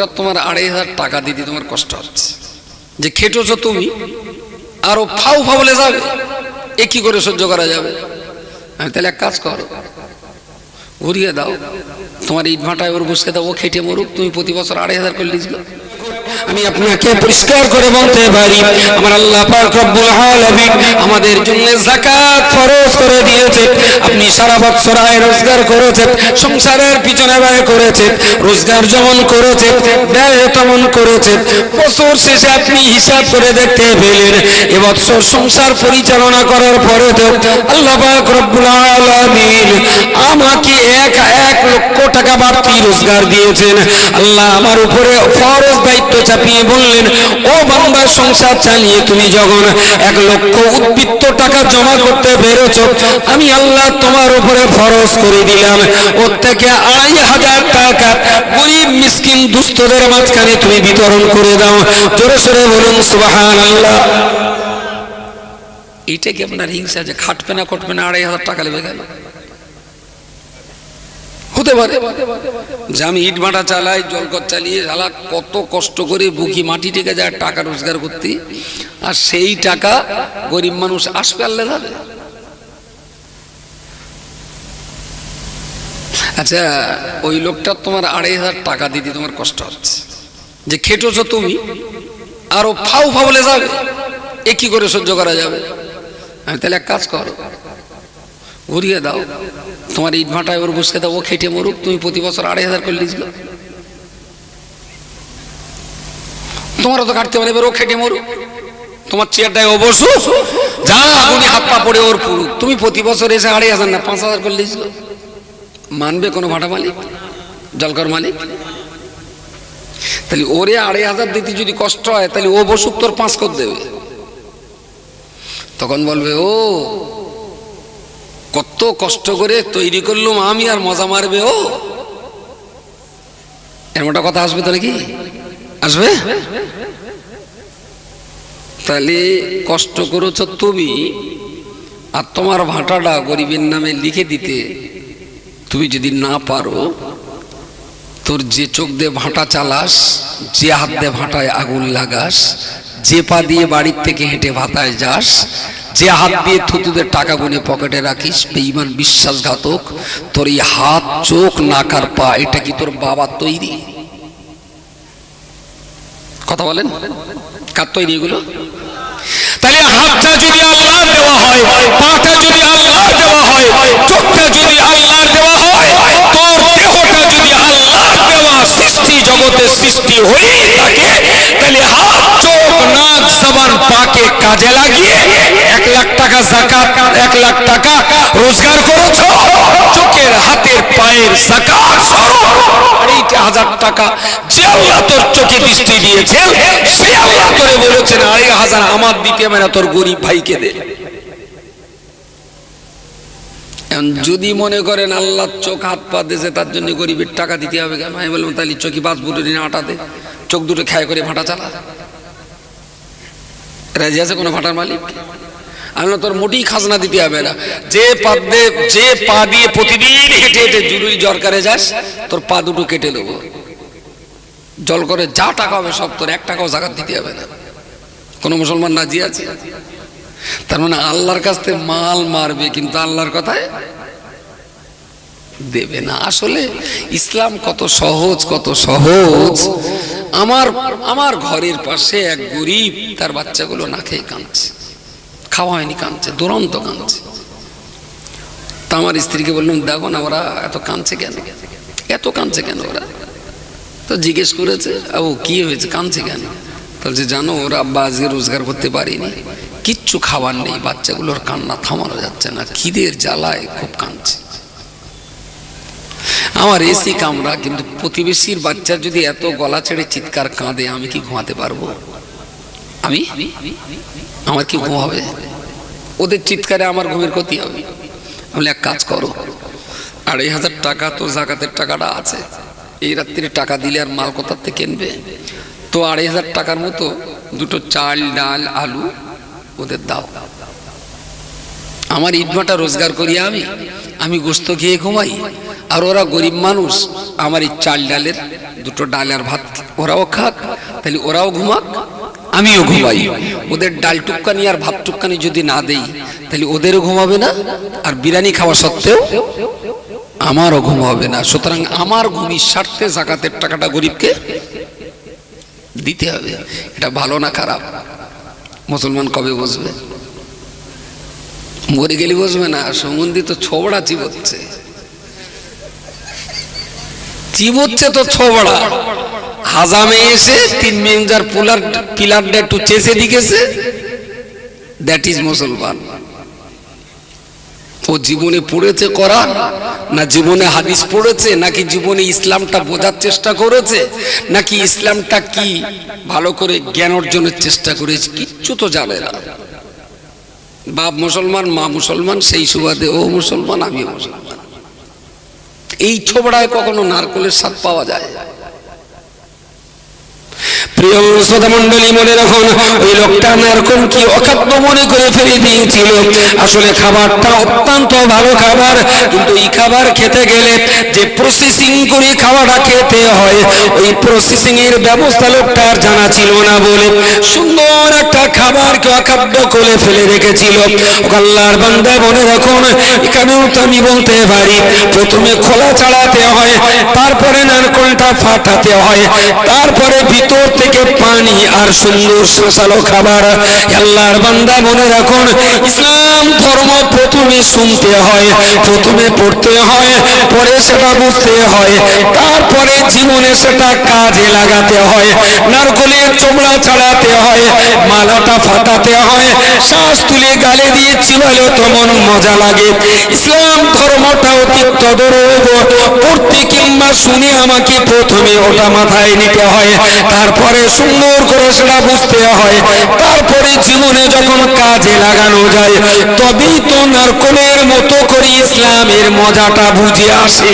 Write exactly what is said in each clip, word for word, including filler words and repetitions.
লোকটা তোমার আড়াই হাজার টাকা দিতে তোমার কষ্ট হচ্ছে, যে খেটেছো তুমি, আরো ফাউ ফাউ বলে যাবে, এ কি করে সহ্য করা যাবে? আমি তাহলে এক কাজ করো, ঘুরিয়ে দাও, তোমার ইট ভাটায় ওর বসে দাও, ও খেটে মরুক, তুমি প্রতি বছর আড়াই হাজার করে লিখবে। আমি আপনাকে পরিষ্কার করে বলতে পারি, আমার আল্লাহ পাক রব্বুল আলামিন আমাদের জন্য যাকাত ফরজ করে দিয়েছে। আপনি সারা বছর আয় রোজগার করেছেন, সংসারের পিছনে ব্যয় করেছেন, রোজগার যেমন করেছেন ব্যয় তেমন করেছেন, বছর শেষে আপনি হিসাব করে দেখতে পেলেন এবছর সংসার পরিচালনা করার পরে তো আল্লাহ পাক রব্বুল আলামিন আমাকে এক এক লক্ষ টাকা বাড়তি রোজগার দিয়েছেন। আল্লাহ আমার উপরে ফরজ দায়িত্ব চাপিয়ে বললেন, ও বান্দা, সংসার চালিয়ে তুমি যখন এক লক্ষ উদ্বৃত্ত টাকা জমা করতে পেরেছ, আমি আল্লাহ তোমার উপরে ফরজ করে দিলাম ওর থেকে আড়াই হাজার টাকা গরিব মিসকিন দুস্থদের মাঝখানে তুমি বিতরণ করে দাও। জোরে সোরে বলুন সুবহানাল্লাহ। এইটা কি আপনার হিংসা যে খাটবে না খটবে না আড়াই হাজার টাকা লেগে গেল? হতে পারে যে আমি ইট ভাটা চালাই, জলকর চালিয়ে জ্বালা কত কষ্ট করে বুকি মাটি টেকে যায় টাকা রোজগার করতে, আর সেই টাকা গরিব মানুষ আসবে আল্লাহ যাবে। আচ্ছা, ওই লোকটা তোমার আড়াই হাজার টাকা দিতে তোমার কষ্ট হচ্ছে, যে খেটেছো তুমি, আরো ফাউ ফাউ বলে যাবে, এ কি করে সহ্য করা যাবে? আমি তাহলে এক কাজ করো, ঘুরিয়ে দাও, তোমার ইট ভাটায় ওর বসে দাও, ও খেটে মরুক, তুমি প্রতি বছর আড়াই হাজার করে লিখবে। তোমারও তো কাটতে পারে, এবার ও খেটে মরুক, তোমার চেয়ারটায় ও বসু, যা আগুনে হাত পা পড়ে ওর পুরুক, তুমি প্রতি বছর এসে আড়াই হাজার না পাঁচ হাজার করে লিখবে। মানবে কোনো ভাটা মালিক, জলকর মালিক? তাহলে ওরে আড়াই হাজার দিতে যদি কষ্ট হয়, তাহলে ও বসুক, তোর পাঁচ কর দেবে। তখন বলবে, ও কত কষ্ট করে তৈরি করলাম আমি, আর মজা মারবে ও। এর মোটা কথা আসবে তো নাকি? আসবে? তাহলে কষ্ট করেছ তুমি, আর তোমার ভাটাটা গরিবের নামে লিখে দিতে তুমি যদি না পারো, তোর যে চোখ দিয়ে ভাটা চালাস, যে হাত দিয়ে ভাটায় আগুন লাগাস, যে পা দিয়ে বাড়ির থেকে হেঁটে ভাতায় যাস, যে হাত দিয়ে থুতুদের টাকা গুনে পকেটে রাখিস, বেঈমান বিশ্বাসঘাতক, তোর এই হাত, চোখ, নাক আর পা, এটা কি তোর বাবার তৈরি? কথা বলেন, কার তৈরি এগুলো? তাহলে হাতটা যদি আল্লাহ দেওয়া হয়, পাটা যদি আল্লাহ দেওয়া হয়, চোখটা যদি আল্লাহ দেওয়া হয়, তোর দেহটা যদি আল্লাহ দেওয়া সৃষ্টি জগতের সৃষ্টি হয়ে থাকে, তাহলে হাত, চোখ, নাক, জবান, পাকে কাজে লাগিয়ে এক লাখ টাকা যাকাত, এক লাখ টাকা রোজগার করেছো, চোখের, হাতের, পায়ের যাকাত স্বরূপ আড়াইটা হাজার টাকা যে আল্লাহ তোর চোখে দৃষ্টি দিয়েছেন, সে আল্লাহ তোরে বলেছেন আড়াই হাজার আমার দিতে হবে না, তোর গরিব ভাইকে দে। যদি মনে করেন আল্লাহ চোখ হাত পা দিয়েছে তার জন্য গরিবের টাকা দিতে হবে কেন, আমি বললাম তাহলে চোখি পাঁচ বুটো দিনে আটা দে, চোখ দুটো খায় করে ভাটা চালা। রাজি আছে কোনো ভাটার মালিক? আমি তোর মোটেই খাজনা দিতে হবে না, যে পা দিয়ে যে পা দিয়ে প্রতিদিন হেঁটে হেঁটে জরুরি দরকারে যাস, তোর পা দুটো কেটে নেবো, জল করে যা টাকা হবে সব তোর, এক টাকাও জাকাত দিতে হবে না। কোনো মুসলমান রাজি আছে? তার মানে আল্লাহর কাছ থেকে মাল মারবে, কিন্তু আল্লাহর কথায় দেবে না। আসলে ইসলাম কত সহজ, কত সহজ। আমার আমার ঘরের পাশে এক গরিব, তার বাচ্চাগুলো না খেয়ে কাঁদছে, খাওয়া হয়নি, কাঁদছে, দুরন্ত কাঁদছে। তা আমার স্ত্রীকে বললাম, দেখো না ওরা এত কাঁদছে কেন, এত কাঁদছে কেন ওরা? তো জিজ্ঞেস করেছে, ও কি হয়েছে, কাঁদছে কেন? বলছে, জানো ওরা আব্বা আজকে রোজগার করতে পারিনি, কিচ্ছু খাবার নেই, বাচ্চাগুলোর কান্না থামানো যাচ্ছে না, খিদের জ্বালায় খুব কাঁদছে। আমার এসি কামরা, কিন্তু প্রতিবেশীর বাচ্চা যদি এত গলা ছেড়ে চিৎকার কাঁদে, আমি কি ঘুমাতে পারবো? আমি আমার কি ঘুম হবে? ওদের চিৎকারে আমার ঘুমের ক্ষতি হবে। আমি এক কাজ করো, আড়াই হাজার টাকা তো জাকাতের টাকাটা আছে, এই রাত্রিরে টাকা দিলে আর মাল কোথার থেকে কিনবে? তো আড়াই হাজার টাকার মতো দুটো চাল, ডাল, আলু ওদের দাও। আমার ইট ভাটা রোজগার করি, আমি আমি গোস্ত খেয়ে ঘুমাই, আর ওরা গরিব মানুষ, আমার এই চাল ডালের দুটো ডাল আর ভাত ওরাও খাক, তাহলে ওরাও ঘুমাক, আমিও ঘুমাই। ওদের ডাল টুককানি আর ভাত টুককানি যদি না দেই তাহলে ওদেরও ঘুমাবে না, আর বিরিয়ানি খাওয়া সত্ত্বেও আমারও ঘুম হবে না। সুতরাং আমার ঘুমির স্বার্থে যাকাতের টাকাটা গরিবকে দিতে হবে। এটা ভালো না খারাপ মুসলমান কবে বুঝবে? মরে গেলে বুঝবে না। সম্বন্ধী তো ছোবড়া চিবোচ্ছে, চিবোচ্ছে তো ছোবড়া। হাজামে এসে তিন মেঞ্জার পুলার পিলারটা একটু চেষে দিকেছে, দ্যাট ইজ মুসলমান। ও জীবনে পড়েছে কোরআন, না জীবনে হাদিস পড়েছে, নাকি জীবনে ইসলামটা বোঝার চেষ্টা করেছে, নাকি ইসলামটা কি ভালো করে জ্ঞান অর্জনের চেষ্টা করেছে, কিচ্ছু তো জানে না। বাপ মুসলমান, মা মুসলমান, সেই সুবাদে ও মুসলমান, আমিও মুসলমান। এই ছোবড়ায় কখনো নারকলের স্বাদ পাওয়া যায়? প্রিয় শ্রোতা মণ্ডলী, মনে রাখুন, ওই লোকটা নারকল কি অখাদ্য মনে করে ফেলে দিয়েছিল। আসলে খাবারটা অত্যন্ত ভালো খাবার, কিন্তু এই খাবার খেতে গেলে যে প্রসেসিং করে খাওয়াটা খেতে হয়, ওই প্রসেসিং এর ব্যবস্থা লোকটার জানা ছিল না বলে সুন্দর একটা খাবারকে অখাদ্য করে ফেলে রেখেছিল। আল্লাহর বান্দা, মনে রাখুন, এখানেও তো আমি বলতে পারি, প্রথমে খোলা চালাতে হয়, তারপরে নারকলটা ফাটাতে হয়, তারপরে ভিতর থেকে পানি আর সুন্দর শাঁসালো খাবার। আল্লাহর বান্দা, মনে রাখুন, ইসলাম ধর্ম প্রথমে শুনতে হয়, প্রথমে পড়তে হয়, পরে সেটা বুঝতে হয়, তারপরে জীবনে সেটা কাজে লাগাতে হয়। নারকলের চোবড়া ছাড়াতে হয়, মালাটা ফাটাতে হয়, শ্বাস তুলে গালে দিয়ে চিবালে তেমন মজা লাগে। ইসলাম ধর্মটা অতি তদরূপ, পড়তে কিংবা শুনে আমাকে প্রথমে ওটা মাথায় নিতে হয়, তারপরে সুন্দর করে সেটা বুঝতে হয়, তারপরে জীবনে যখন কাজে লাগানো যায় তবেই তো নারকলের মতো করে ইসলামের মজাটা বুঝে আসে।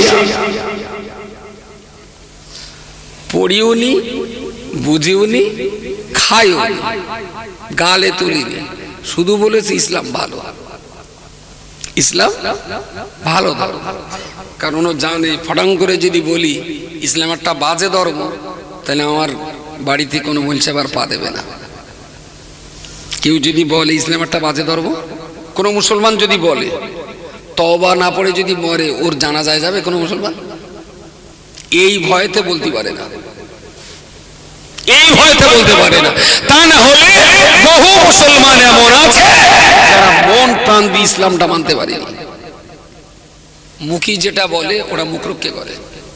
পড়িওনি, বুঝিওনি, খাইওনি, গালে তুলিনি, শুধু বলেছে ইসলাম ভালো, ইসলাম ভালো ধর্ম। কারণ ও জানে, ফটাং করে যদি বলি ইসলাম একটা বাজে ধর্ম, তাহলে আমার বাড়িতে কোনো মহিলা আবার পা দেবে না। কেউ যদি বলে ইসলাম একটা বাজে ধর্ম, কোনো মুসলমান যদি বলে, তওবা না পড়ে যদি মরে, ওর জানাজায় যাবে কোনো মুসলমান? এই ভয়তে বলতে পারে না, এই ভয়তে বলতে পারে না। তা না হলে বহু মুসলমান এমন আছে যারা মন প্রাণ দিয়ে ইসলামটা মানতে পারেনি। মুখী যেটা বলে ওরা মুখ রক্ষে করে।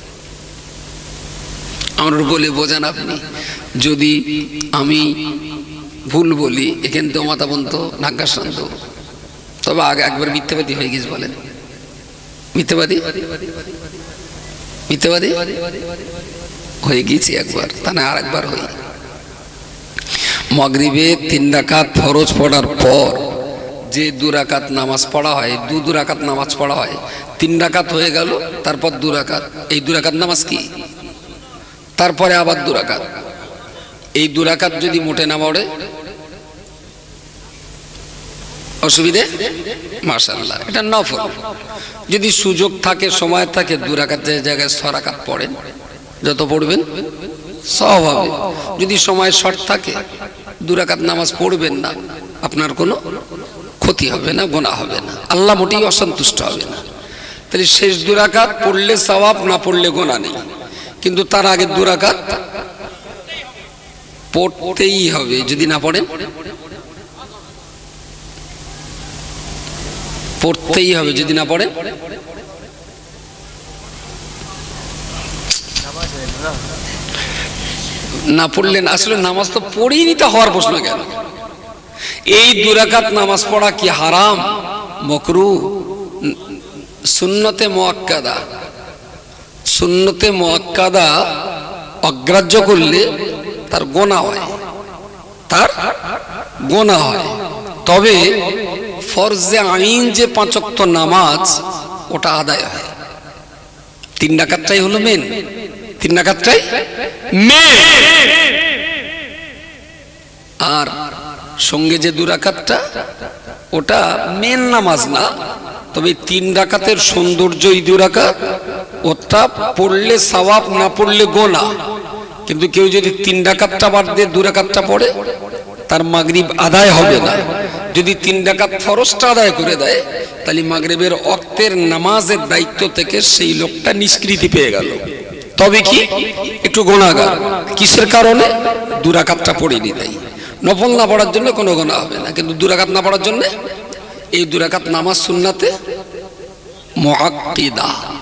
আমার বলে বোঝান আপনি, যদি আমি ভুল বলি, এখান তো মাতাবন্ত নাগাশান্ত, তবে আগে একবার মিথ্যাবাদী হয়ে গেছে, বলেন মিথ্যাবাদী, মিথ্যাবাদী হয়ে গেছি একবার, তা না আর একবার হই। মাগরিবে তিন রাকাত ফরজ পড়ার পর যে দু রাকাত নামাজ পড়া হয়, দু দু রাকাত নামাজ পড়া হয়, তিন রাকাত হয়ে গেল, তারপর দু রাকাত, এই দু রাকাত নামাজ কি? তারপরে আবার দু রাকাত। এই দু রাকাত যদি মোটে না পড়ে অসুবিধে? মাশাআল্লাহ, এটা নফল। যদি সুযোগ থাকে, সময় থাকে, দু রাকাতের জায়গায় ছ রাকাত পড়েন, যত পড়বেন সওয়াব হবে। যদি সময় শর্ট থাকে, দু রাকাত নামাজ পড়বেন না, আপনার কোনো ক্ষতি হবে না, গুনাহ হবে না, আল্লাহ মোটেই অসন্তুষ্ট হবে না। তাহলে শেষ দু রাকাত পড়লে সওয়াব, না পড়লে গুনাহ নেই। কিন্তু তার আগে দু রাকাত পড়তেই হবে। যদি না পড়েন, পড়তেই হবে। যদি না পড়েন, না পড়লেন। আসলে নামাজ তো পড়েই নিতে হওয়ার প্রশ্ন কেন? এই দু রাকাত নামাজ পড়া কি হারাম, মাকরুহ, সুন্নতে মুআক্কাদা? সুন্নতে মুআক্কাদা অগ্রাহ্য করলে তার গুনাহ হয়, তার গুনাহ হয়। তবে ফরজে আইন যে পাঁচ ওয়াক্ত নামাজ, ওটা আদায় হয়। তিন রাকাতটাই হলো মেন, তিন রাকাতটাই মেন। আর সঙ্গে যে দু রাকাতটা, ওটা মেন নামাজ না, তবে তিন রাকাতের সৌন্দর্য এই দু রাকাত ওটা পড়লে সওয়াব, না পড়লে গোনা। কিন্তু কেউ যদি তিন রাকাতটা বাদ দিয়ে দু রাকাতটা পড়ে তার মাগরিব আদায় হবে না। যদি তিন রাকাত ফরজটা আদায় করে দেয় তাহলে মাগরিবের ওয়াক্তের নামাজের দায়িত্ব থেকে সেই লোকটা নিষ্কৃতি পেয়ে গেল। তবে কি একটু গুনাহগার, কিসের কারণে? দু রাকাতটা পড়েনি তাই। নফল না পড়ার জন্য কোনো গুনাহ হবে না, কিন্তু দু রাকাত না পড়ার জন্য এই দু রাকাত নামাজ সুন্নাতে মুআক্কিদা।